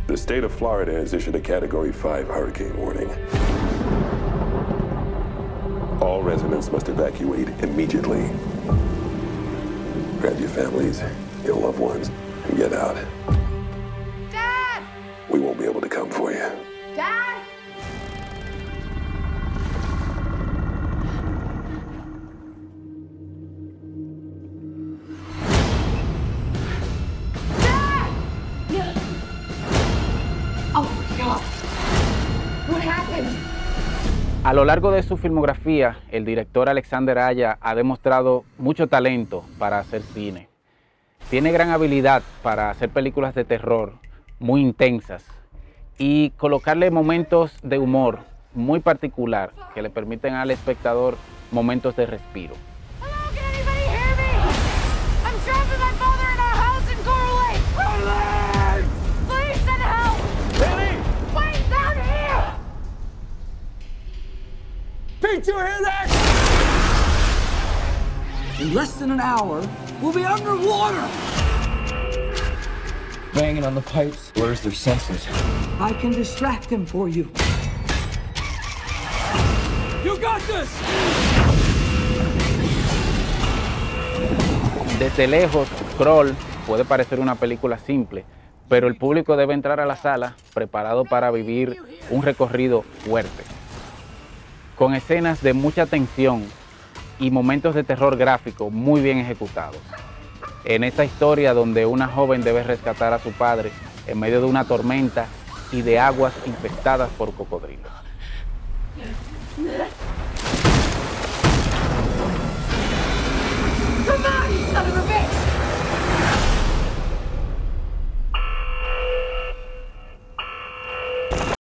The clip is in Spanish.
The state of Florida has issued a Category 5 hurricane warning. All residents must evacuate immediately. Grab your families, your loved ones, and get out. Dad! We won't be able to come for you. Dad! Dad! Oh, God. What happened? A lo largo de su filmografía, el director Alexander Aya ha demostrado mucho talento para hacer cine. Tiene gran habilidad para hacer películas de terror muy intensas y colocarle momentos de humor muy particular que le permiten al espectador momentos de respiro. Hello, can anybody hear me? I'm trapped with my father in our house in Coral Lake. Please send help! Billy! Wait, down here! Pete, you hear that? In less than an hour, we'll be underwater! Banging on the pipes blurs their senses. I can distract them for you. You got this! Desde lejos, Crawl puede parecer una película simple, pero el público debe entrar a la sala preparado para vivir un recorrido fuerte, con escenas de mucha tensión y momentos de terror gráfico muy bien ejecutados. En esta historia donde una joven debe rescatar a su padre en medio de una tormenta y de aguas infestadas por cocodrilos.